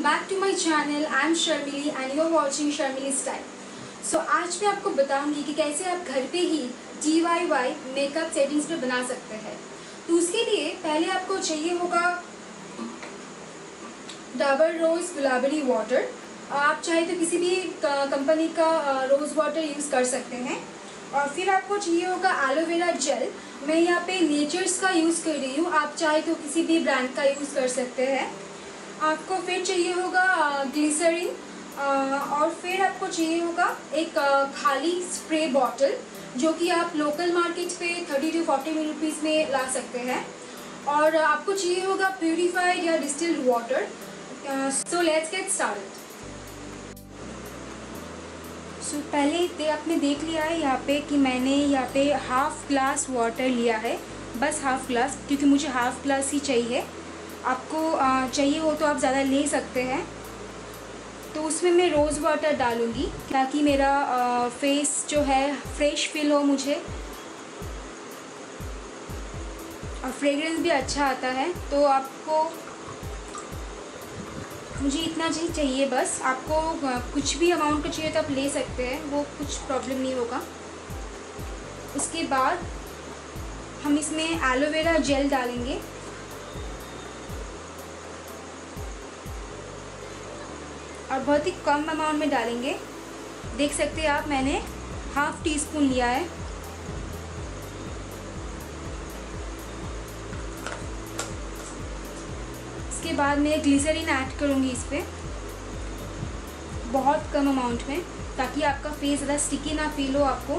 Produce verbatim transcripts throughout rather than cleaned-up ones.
back to my channel. I am Sharmili and you are watching Sharmili Style. So आज मैं आपको बताऊंगी कि कैसे आप घर पे ही D I Y makeup settings पे बना सकते हैं। तो उसके लिए पहले आपको चाहिए होगा डाबर रोज गुलाबरी वाटर। आप चाहे तो किसी भी कंपनी का रोज़ वाटर यूज़ कर सकते हैं। और फिर आपको चाहिए होगा एलोवेरा जेल। मैं यहाँ पे नेचर्स का यूज़ कर रही हूँ, आप चाहे तो किसी भी ब्रांड का यूज़ कर सकते हैं। आपको फिर चाहिए होगा ग्लिसरीन और फिर आपको चाहिए होगा एक खाली स्प्रे बॉटल जो कि आप लोकल मार्केट पे थर्टी टू फोर्टी रुपीज़ में ला सकते हैं। और आपको चाहिए होगा प्यूरिफाइड या distilled water. So let's get started. So so, पहले दे आपने देख लिया है यहाँ पे कि मैंने यहाँ पे हाफ़ ग्लास वाटर लिया है, बस हाफ़ ग्लास, क्योंकि मुझे हाफ़ ग्लास ही चाहिए। आपको चाहिए हो तो आप ज़्यादा ले सकते हैं। तो उसमें मैं रोज़ वाटर डालूँगी ताकि मेरा फेस जो है फ्रेश फील हो मुझे, और फ्रेगरेंस भी अच्छा आता है। तो आपको मुझे इतना ही चाहिए बस। आपको कुछ भी अमाउंट का चाहिए तो आप ले सकते हैं, वो कुछ प्रॉब्लम नहीं होगा। उसके बाद हम इसमें एलोवेरा जेल डालेंगे। और बहुत ही कम अमाउंट में डालेंगे। देख सकते हैं आप, मैंने हाफ़ टी स्पून लिया है। इसके बाद मैं ग्लिसरीन ऐड करूँगी इस पर, बहुत कम अमाउंट में, ताकि आपका फेस ज़्यादा स्टिकी ना फील हो आपको।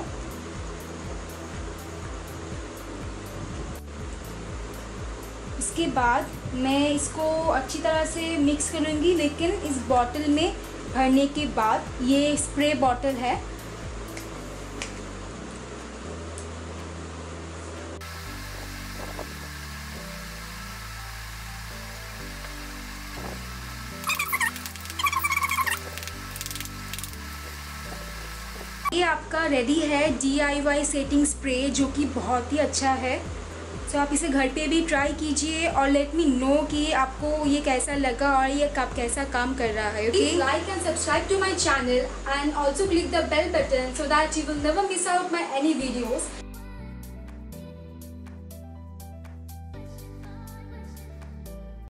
इसके बाद मैं इसको अच्छी तरह से मिक्स करूँगी, लेकिन इस बॉटल में भरने के बाद, ये स्प्रे बॉटल है। ये आपका रेडी है D I Y setting spray, जो कि बहुत ही अच्छा है। तो आप इसे घर पे भी ट्राई कीजिए और लेट मी नो कि आपको ये कैसा लगा और ये कब कैसा काम कर रहा है। Okay, like and subscribe to my channel and also click the bell button so that you will never miss out my any videos.